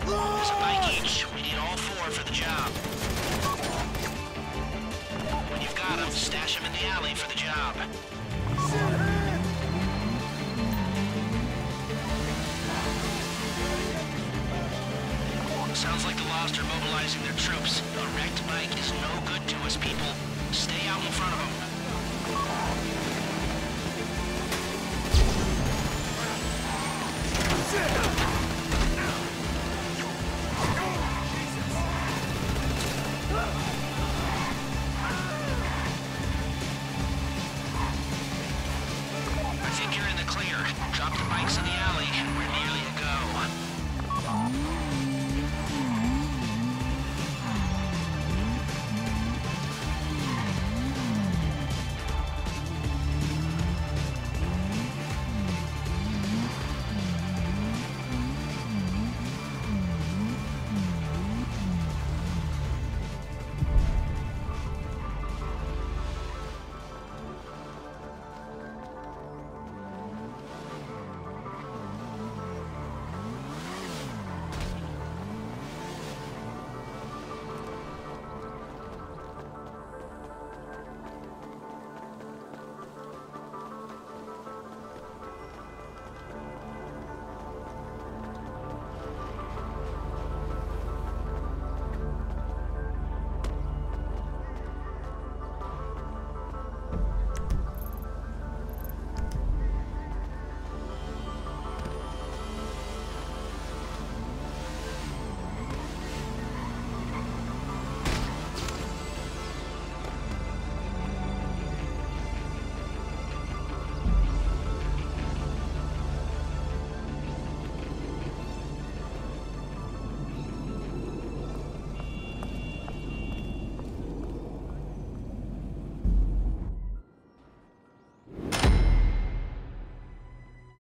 There's a bike each. We need all four for the job. When you've got them, stash them in the alley for the job. Sounds like the Lost are mobilizing their troops. A wrecked bike is no good to us, people. Stay out in front of them.